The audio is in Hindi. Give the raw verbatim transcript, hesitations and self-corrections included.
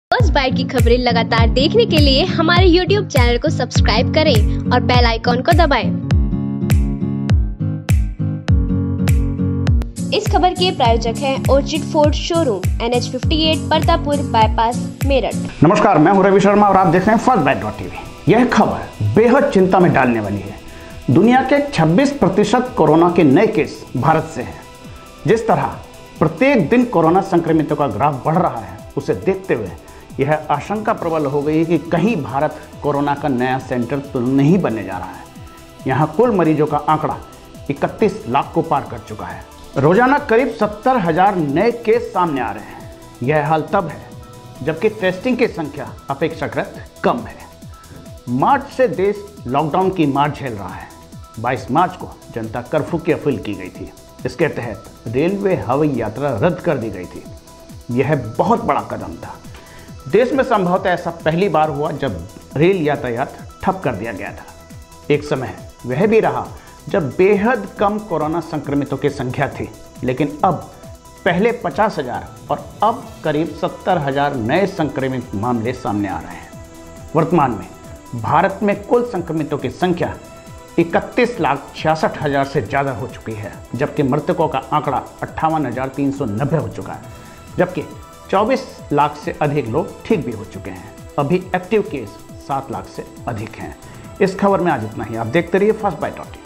फर्स्ट बाइट की खबरें लगातार देखने के लिए हमारे यूट्यूब चैनल को सब्सक्राइब करें और बेल आइकॉन को दबाएं। इस खबर के प्रायोजक हैं Orchid Ford showroom, N H अट्ठावन परतापुर बाईपास, मेरठ। नमस्कार, मैं हूं रवि शर्मा और आप देख रहे हैं फर्स्ट बाइट डॉट टीवी। यह खबर बेहद चिंता में डालने वाली है। दुनिया के छब्बीस प्रतिशत कोरोना के नए केस भारत से हैं। जिस तरह प्रत्येक दिन कोरोना संक्रमितों का ग्राफ बढ़ रहा है, उसे देखते हुए यह आशंका प्रबल हो गई कि कहीं भारत कोरोना का नया सेंटर तो नहीं बनने जा रहा है। यहाँ कुल मरीजों का आंकड़ा इकतीस लाख को पार कर चुका है। रोजाना करीब सत्तर हजार नए केस सामने आ रहे हैं। यह हाल तब है जबकि टेस्टिंग की संख्या अपेक्षाकृत कम है। मार्च से देश लॉकडाउन की मार झेल रहा है। बाईस मार्च को जनता कर्फ्यू की अपील की गई थी। इसके तहत रेलवे हवाई यात्रा रद्द कर दी गई थी। यह बहुत बड़ा कदम था। देश में संभवतः ऐसा पहली बार हुआ जब रेल यातायात ठप कर दिया गया था। एक समय वह भी रहा जब बेहद कम कोरोना संक्रमितों की संख्या थी, लेकिन अब पहले पचास हजार और अब करीब सत्तर हजार नए संक्रमित मामले सामने आ रहे हैं। वर्तमान में भारत में कुल संक्रमितों की संख्या इकतीस लाख छियासठ हजार से ज़्यादा हो चुकी है, जबकि मृतकों का आंकड़ा अट्ठावन हजार तीन सौ नब्बे हो चुका है, जबकि चौबीस लाख से अधिक लोग ठीक भी हो चुके हैं। अभी एक्टिव केस सात लाख से अधिक हैं। इस खबर में आज इतना ही। आप देखते रहिए फर्स्ट बाइट डॉट टीवी।